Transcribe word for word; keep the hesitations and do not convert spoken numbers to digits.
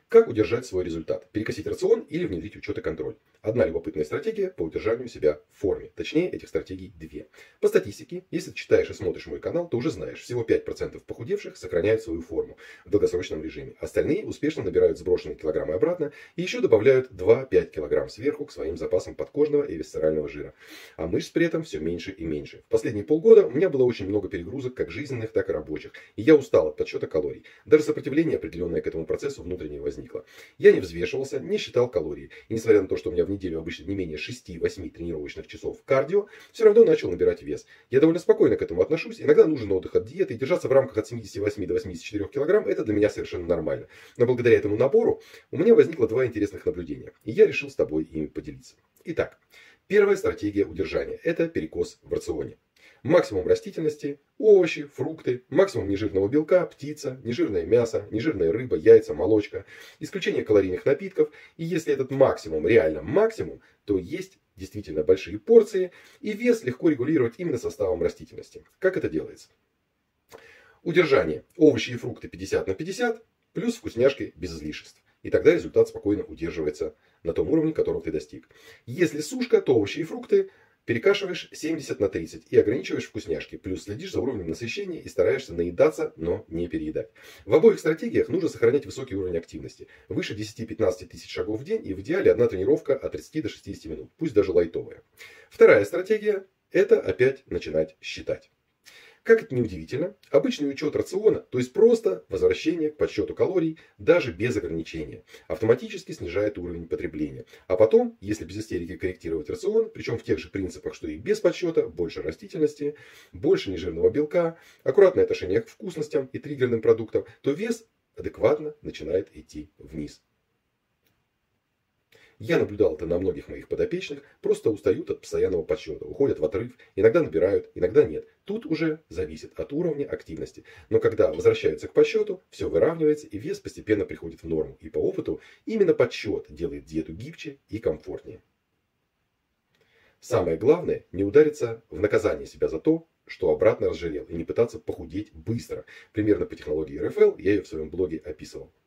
Как удержать свой результат? Перекосить рацион или внедрить учет и контроль? Одна любопытная стратегия по удержанию себя в форме. Точнее, этих стратегий две. По статистике, если ты читаешь и смотришь мой канал, то уже знаешь, всего пять процентов похудевших сохраняют свою форму в долгосрочном режиме. Остальные успешно набирают сброшенные килограммы обратно и еще добавляют два-пять килограмм сверху к своим запасам подкожного и висцерального жира. А мышц при этом все меньше и меньше. В последние полгода у меня было очень много перегрузок, как жизненных, так и рабочих. И я устал от подсчета калорий. Даже сопротивление определенное к этому процессу внутренне возникло. Я не взвешивался, не считал калорий. И несмотря на то, что у меня в неделю обычно не менее шести-восьми тренировочных часов кардио, все равно начал набирать вес. Я довольно спокойно к этому отношусь. Иногда нужен отдых от диеты, и держаться в рамках от семидесяти восьми до восьмидесяти четырёх килограмм это для меня совершенно нормально. Но благодаря этому набору у меня возникло два интересных наблюдения. И я решил с тобой ими поделиться. Итак, первая стратегия удержания – это перекос в рационе. Максимум растительности, овощи, фрукты, максимум нежирного белка, птица, нежирное мясо, нежирная рыба, яйца, молочка, исключение калорийных напитков. И если этот максимум реально максимум, то есть действительно большие порции, и вес легко регулировать именно составом растительности. Как это делается? Удержание. Овощи и фрукты пятьдесят на пятьдесят, плюс вкусняшки без излишеств. И тогда результат спокойно удерживается на том уровне, которого ты достиг. Если сушка, то овощи и фрукты перекашиваешь семьдесят на тридцать и ограничиваешь вкусняшки, плюс следишь за уровнем насыщения и стараешься наедаться, но не переедать. В обоих стратегиях нужно сохранять высокий уровень активности. Выше десяти-пятнадцати тысяч шагов в день и в идеале одна тренировка от тридцати до шестидесяти минут, пусть даже лайтовая. Вторая стратегия – это опять начинать считать. Как это ни удивительно, обычный учет рациона, то есть просто возвращение к подсчету калорий, даже без ограничения, автоматически снижает уровень потребления. А потом, если без истерики корректировать рацион, причем в тех же принципах, что и без подсчета, больше растительности, больше нежирного белка, аккуратное отношение к вкусностям и триггерным продуктам, то вес адекватно начинает идти вниз. Я наблюдал это на многих моих подопечных, просто устают от постоянного подсчета, уходят в отрыв, иногда набирают, иногда нет. Тут уже зависит от уровня активности. Но когда возвращаются к подсчету, все выравнивается и вес постепенно приходит в норму. И по опыту именно подсчет делает диету гибче и комфортнее. Самое главное, не удариться в наказание себя за то, что обратно разжирел, и не пытаться похудеть быстро. Примерно по технологии эр эф эл я ее в своем блоге описывал.